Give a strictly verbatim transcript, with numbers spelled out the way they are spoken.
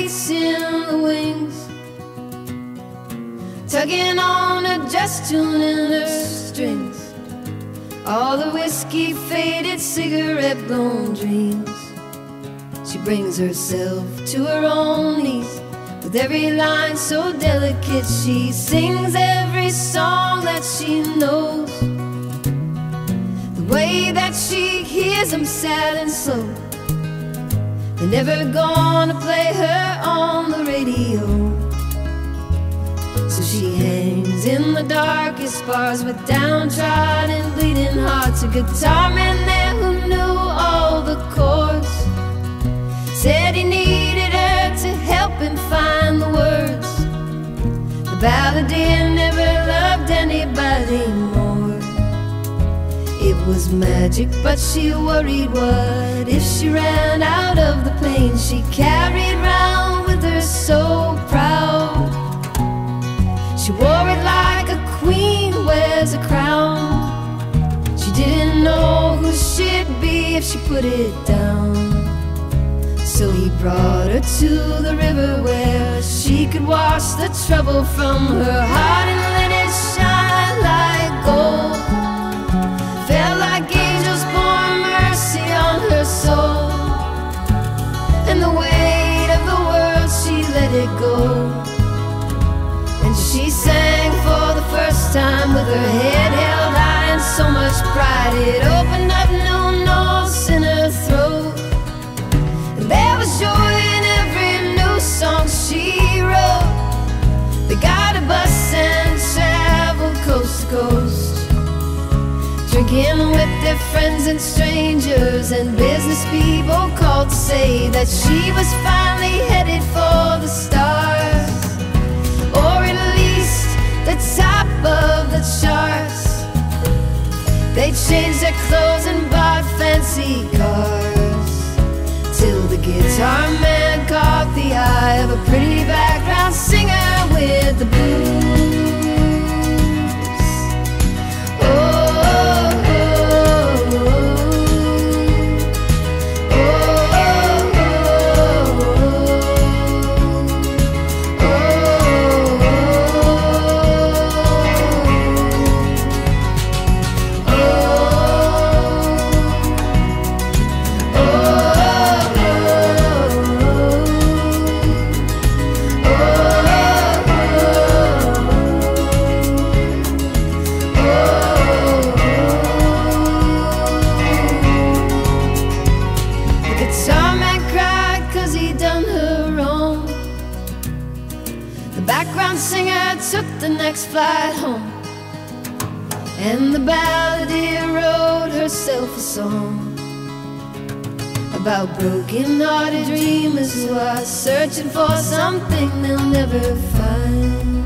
grease in the wings, tugging on her dress, tuning her strings. All the whiskey faded, cigarette blown dreams. She brings herself to her own knees, with every line so delicate. She sings every song that she knows, the way that she hears them sad and slow. They're never gonna play her on the radio. So she hangs in the darkest bars with downtrodden, bleeding hearts. A guitar man there who knew all the chords said he needed her to help him find the words. The Balladeer never loved anybody more. It was magic, but she worried, what if she ran out of the pain she carried round with her so proud? She wore it like a queen wears a crown. She didn't know who she'd be if she put it down. So he brought her to the river where she could wash the trouble from her heart and let it shine like gold. Felt like angels poured mercy on her soul, and the weight of the world, she let it go. And she sang for the first time with her head held high and so much pride. It opened up new notes in her throat, and there was joy in every new song she wrote. They got a bus and traveled coast to coast, drinking with their friends and strangers, and business people called to say that she was finally headed for the stars, or at least the top of the charts. They changed their clothes and bought fancy cars, till the guitar man caught the eye of a pretty background singer with the blues. The background singer took the next flight home, and the Balladeer wrote herself a song about broken-hearted dreamers who are searching for something they'll never find.